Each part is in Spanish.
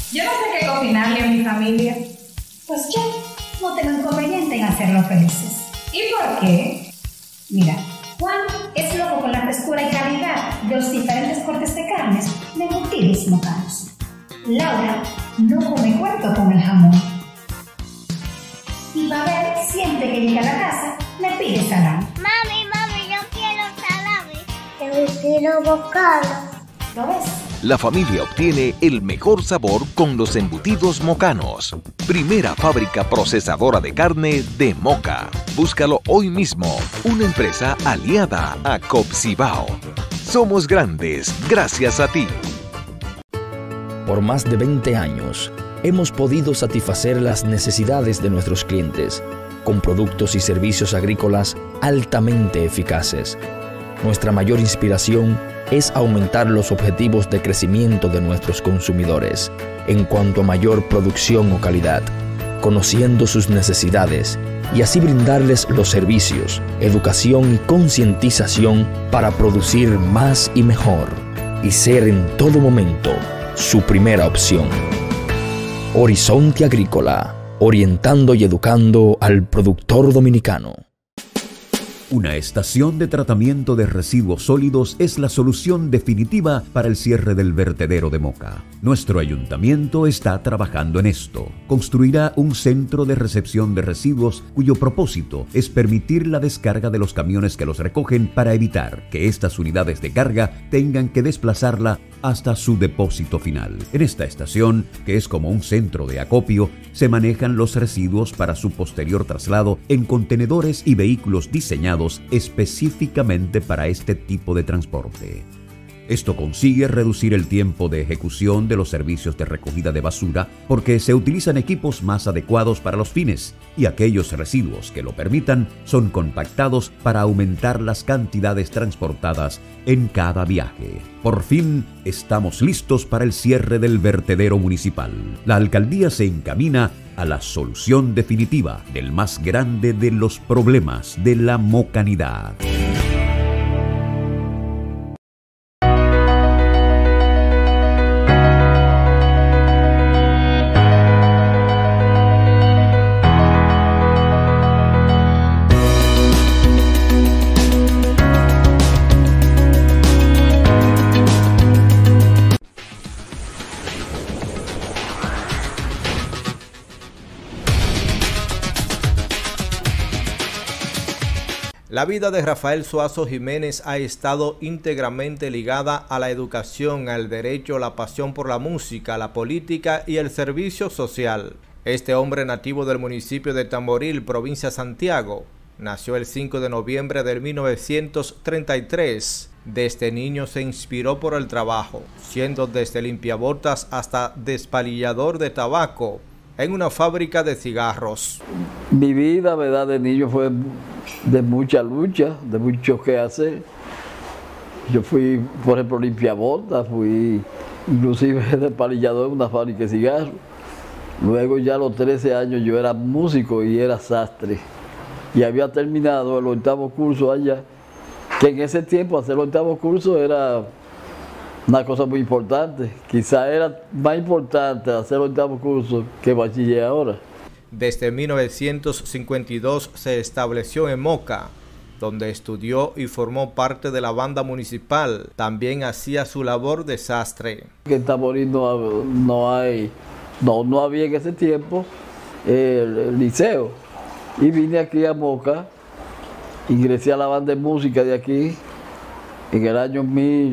Yo no sé qué cocinarle a mi familia. Pues yo no tengo inconveniente en hacerlos felices. ¿Y por qué? Mira, Juan es loco con la frescura y calidad de los diferentes cortes de carnes de embutidos mocanos. Laura no come cuento con el jamón. Y Babel, siempre que llega a la casa, me pide salami. Mami, yo quiero salami. Yo quiero bocado. ¿Lo ves? La familia obtiene el mejor sabor con los embutidos mocanos. Primera fábrica procesadora de carne de Moca. Búscalo hoy mismo. Una empresa aliada a Copcibao. Somos grandes gracias a ti. Por más de 20 años, hemos podido satisfacer las necesidades de nuestros clientes con productos y servicios agrícolas altamente eficaces. Nuestra mayor inspiración es aumentar los objetivos de crecimiento de nuestros consumidores en cuanto a mayor producción o calidad, conociendo sus necesidades y así brindarles los servicios, educación y concientización para producir más y mejor y ser en todo momento su primera opción. Horizonte Agrícola, orientando y educando al productor dominicano. Una estación de tratamiento de residuos sólidos es la solución definitiva para el cierre del vertedero de Moca. Nuestro ayuntamiento está trabajando en esto. Construirá un centro de recepción de residuos cuyo propósito es permitir la descarga de los camiones que los recogen para evitar que estas unidades de carga tengan que desplazarla hasta su depósito final. En esta estación, que es como un centro de acopio, se manejan los residuos para su posterior traslado en contenedores y vehículos diseñados específicamente para este tipo de transporte. Esto consigue reducir el tiempo de ejecución de los servicios de recogida de basura porque se utilizan equipos más adecuados para los fines y aquellos residuos que lo permitan son compactados para aumentar las cantidades transportadas en cada viaje. Por fin, estamos listos para el cierre del vertedero municipal. La alcaldía se encamina a la solución definitiva del más grande de los problemas de la mocanidad. La vida de Rafael Suazo Jiménez ha estado íntegramente ligada a la educación, al derecho, la pasión por la música, la política y el servicio social. Este hombre nativo del municipio de Tamboril, provincia de Santiago, nació el 5 de noviembre de 1933. Desde niño se inspiró por el trabajo, siendo desde limpiabotas hasta despalillador de tabaco en una fábrica de cigarros. Mi vida, ¿verdad?, de niño fue de mucha lucha, de mucho que hacer. Yo fui, por ejemplo, limpiabotas, fui inclusive despalillador en una fábrica de cigarros. Luego ya a los 13 años yo era músico y era sastre. Y había terminado el 8º curso allá, que en ese tiempo hacer el 8º curso era una cosa muy importante. Quizá era más importante hacer el 8º curso que bachiller ahora. Desde 1952 se estableció en Moca, donde estudió y formó parte de la banda municipal. También hacía su labor de sastre. En Tamboril no había en ese tiempo el liceo. Y vine aquí a Moca, ingresé a la banda de música de aquí en el año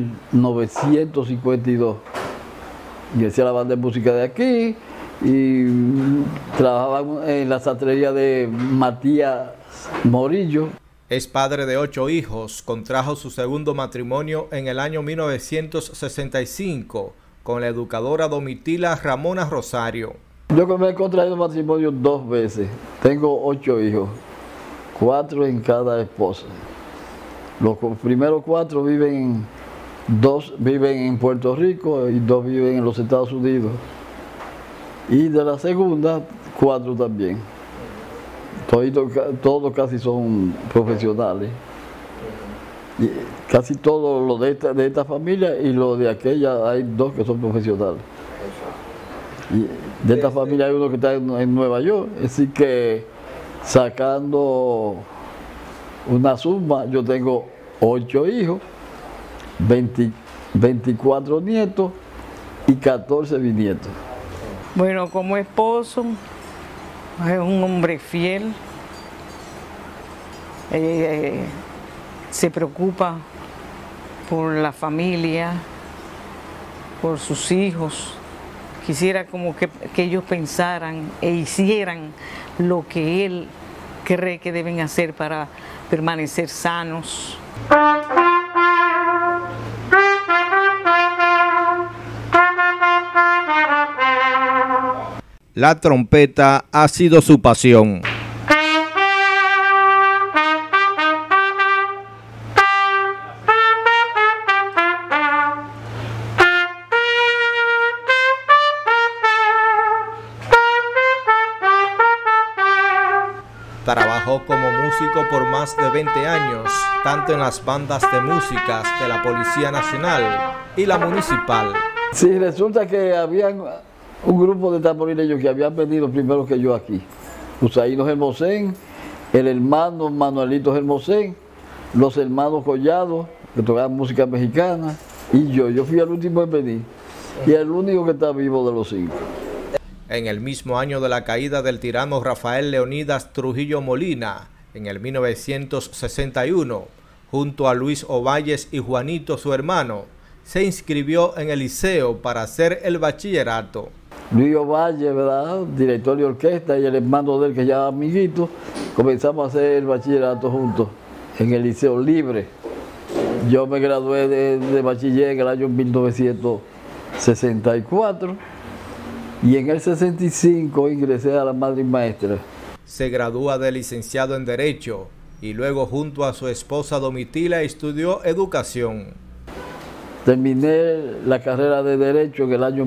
1952. Ingresé a la banda de música de aquí y trabajaba en la sastrería de Matías Morillo. Es padre de 8 hijos, contrajo su segundo matrimonio en el año 1965 con la educadora Domitila Ramona Rosario. Yo me he contraído matrimonio 2 veces, tengo 8 hijos, 4 en cada esposa. Los primeros 4 viven, 2 viven en Puerto Rico y 2 viven en los Estados Unidos. Y de la segunda, 4 también. Todos casi son profesionales. Y casi todos los de esta familia y los de aquella, hay 2 que son profesionales. Y de esta familia hay uno que está en Nueva York, así que sacando una suma, yo tengo 8 hijos, 24 nietos y 14 bisnietos. Bueno, como esposo, es un hombre fiel, se preocupa por la familia, por sus hijos. Quisiera como que ellos pensaran e hicieran lo que él cree que deben hacer para permanecer sanos. La trompeta ha sido su pasión. Trabajó como músico por más de 20 años, tanto en las bandas de músicas de la Policía Nacional y la Municipal. Sí, resulta que había un grupo de tamborileños que habían venido primero que yo aquí. Usaíno Hermosén, el hermano Manuelito Hermosén, los hermanos Collado, que tocaban música mexicana, y yo fui el último en venir, y el único que está vivo de los 5. En el mismo año de la caída del tirano Rafael Leonidas Trujillo Molina, en el 1961, junto a Luis Ovalles y Juanito, su hermano, se inscribió en el liceo para hacer el bachillerato. Luis Ovalles, ¿verdad?, director de orquesta, y el hermano de él, que ya era amiguito, comenzamos a hacer el bachillerato juntos en el Liceo Libre. Yo me gradué de bachiller en el año 1964 y en el 65 ingresé a la Madre Maestra. Se gradúa de licenciado en Derecho y luego junto a su esposa Domitila estudió Educación. Terminé la carrera de Derecho en el año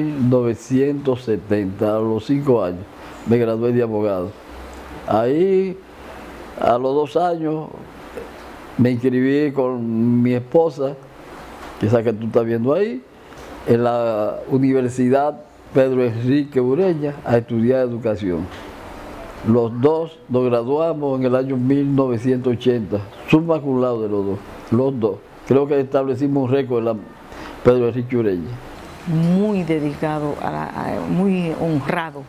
1970, a los 5 años, me gradué de abogado. Ahí, a los 2 años, me inscribí con mi esposa, que esa que tú estás viendo ahí, en la Universidad Pedro Enrique Ureña, a estudiar Educación. Los dos nos graduamos en el año 1980, summa cum laude los dos. Creo que establecimos un récord en la Pedro Enrique Ureña. Muy dedicado, muy honrado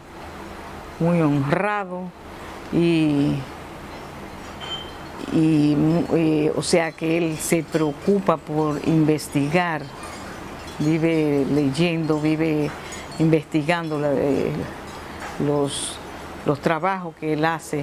o sea que él se preocupa por investigar, vive leyendo, vive investigando los trabajos que él hace.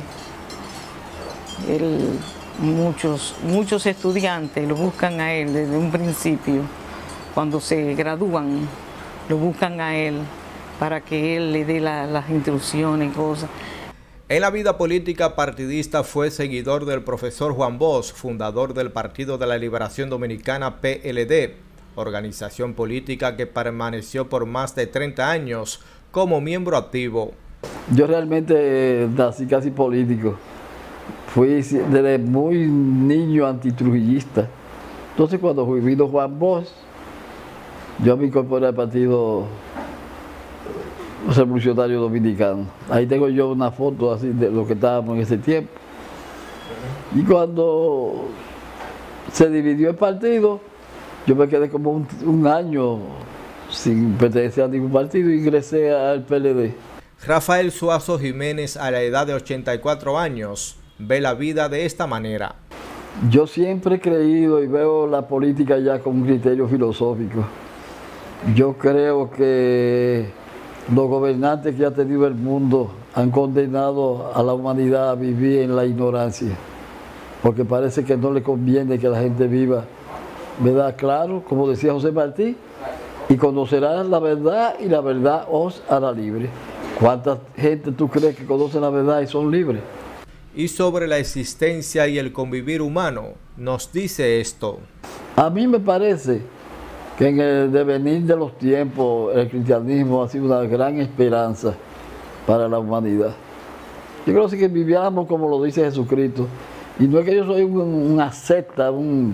Muchos estudiantes lo buscan a él desde un principio, cuando se gradúan, lo buscan a él para que él le dé las instrucciones y cosas. En la vida política partidista fue seguidor del profesor Juan Bosch, fundador del Partido de la Liberación Dominicana PLD, organización política que permaneció por más de 30 años como miembro activo. Yo realmente nací casi político. Fui desde muy niño antitrujillista. Entonces cuando vino Juan Bosch, yo me incorporé al Partido Revolucionario Dominicano. Ahí tengo yo una foto así de lo que estábamos en ese tiempo. Y cuando se dividió el partido, yo me quedé como un año sin pertenecer a ningún partido y ingresé al PLD. Rafael Suazo Jiménez, a la edad de 84 años, ve la vida de esta manera. Yo siempre he creído y veo la política ya con un criterio filosófico. Yo creo que los gobernantes que ha tenido el mundo han condenado a la humanidad a vivir en la ignorancia, porque parece que no le conviene que la gente viva, ¿verdad? Claro, como decía José Martí, y conocerán la verdad y la verdad os hará libre. ¿Cuánta gente tú crees que conoce la verdad y son libres? Y sobre la existencia y el convivir humano, nos dice esto. A mí me parece que en el devenir de los tiempos el cristianismo ha sido una gran esperanza para la humanidad. Yo creo que viviéramos como lo dice Jesucristo. Y no es que yo soy una secta, un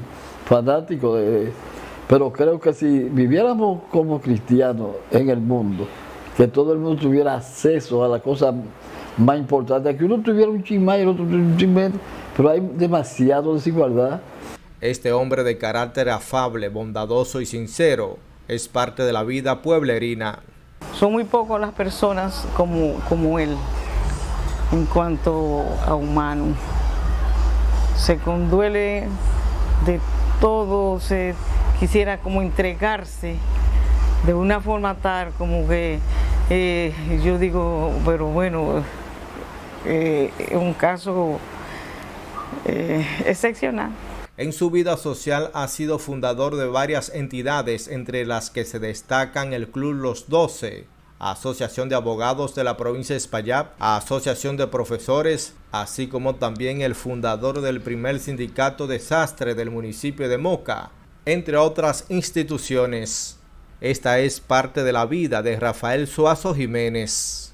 fanático, pero creo que si viviéramos como cristianos en el mundo, que todo el mundo tuviera acceso a la cosa más importante, que uno tuviera un chin más y el otro un chin menos, pero hay demasiada desigualdad. Este hombre de carácter afable, bondadoso y sincero es parte de la vida pueblerina. Son muy pocas las personas como él en cuanto a humano. Se conduele de todo, se quisiera como entregarse de una forma tal como que yo digo, pero bueno, es un caso excepcional. En su vida social ha sido fundador de varias entidades, entre las que se destacan el Club Los 12, Asociación de Abogados de la provincia de Espaillat, Asociación de Profesores, así como también el fundador del primer sindicato de sastre del municipio de Moca, entre otras instituciones. Esta es parte de la vida de Rafael Suazo Jiménez.